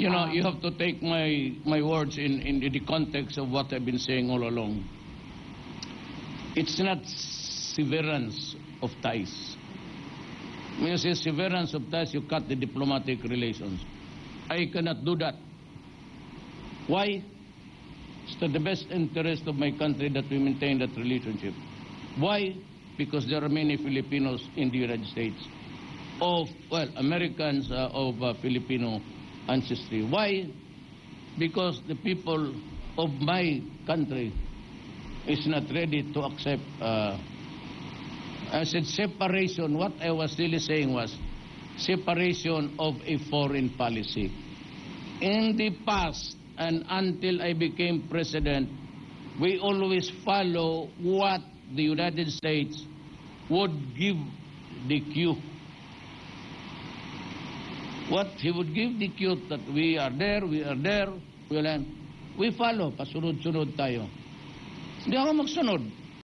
You know, you have to take my words in the context of what I've been saying all along. It's not severance of ties. When you say severance of ties, you cut the diplomatic relations. I cannot do that. Why? It's to the best interest of my country that we maintain that relationship. Why? Because there are many Filipinos in the United States, Americans of Filipino ancestry. Why? Because the people of my country is not ready to accept, I said separation. What I was really saying was separation of a foreign policy. In the past, and until I became president, we always follow what the United States would give the cue. What he would give the cue that we are there, we follow, pasunod-sunod tayo. Hindi ako magsunod.